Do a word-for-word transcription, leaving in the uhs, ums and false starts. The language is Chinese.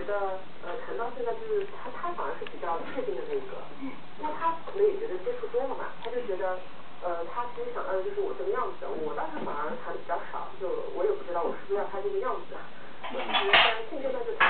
得呃谈到现在就是他他反而是比较确定的那个， 嗯， 因为他可能也觉得接触多了嘛，他就觉得呃他其实想要的就是我这个样子，我当时反而谈的比较少，就我也不知道我是不是要他这个样子，我其实虽然现阶段就谈。